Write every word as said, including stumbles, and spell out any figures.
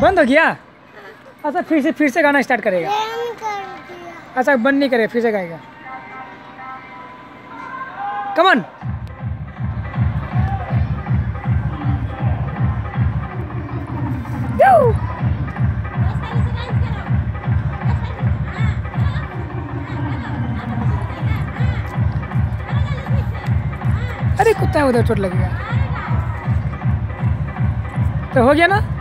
बंद हो गया? अच्छा फिर से फिर से गाना स्टार्ट करेगा। अच्छा बंद नहीं करेगा, फिर से गाएगा। Come on. अरे कुत्ता उधर चोट लगेगा। तो हो गया ना?